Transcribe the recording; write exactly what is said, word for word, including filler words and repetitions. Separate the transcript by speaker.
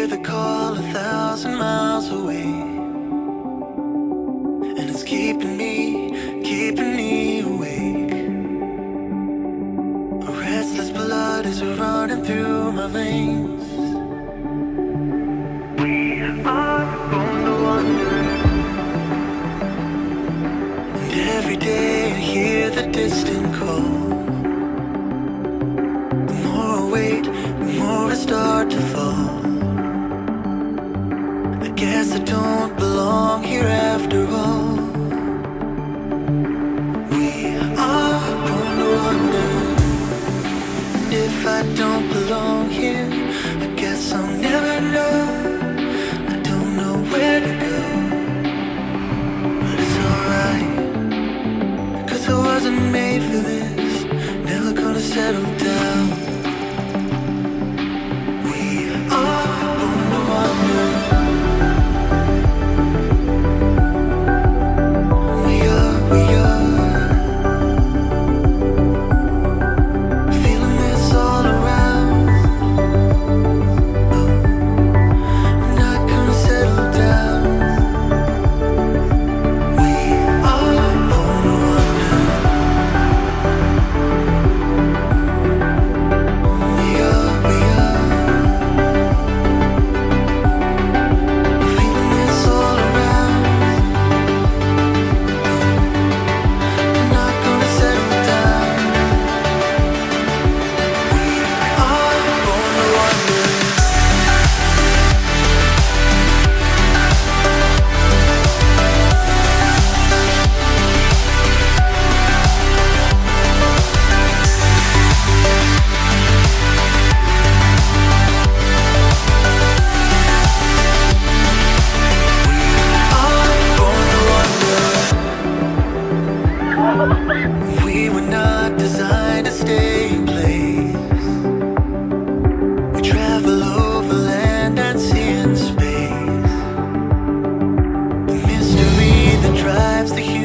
Speaker 1: hear the call a thousand miles away, and it's keeping me, keeping me awake. Restless blood is running through my veins. We are born to wander, and every day I hear the distant call. The more I wait, the more I start to fall. I guess I don't belong here after all. We are born to wander, and if I don't belong here, I guess I'll never know. I don't know where to go, but it's alright, 'cause I wasn't made for this, never gonna settle down. We are born to wander. We are, we are feeling this all around. Oh, I'm not gonna settle down. We are born to wander. We are, we are feeling this all around. I'm not gonna settle down. We are born to wander. We were not designed to stay in place. We travel over land and sea and space. The mystery that drives the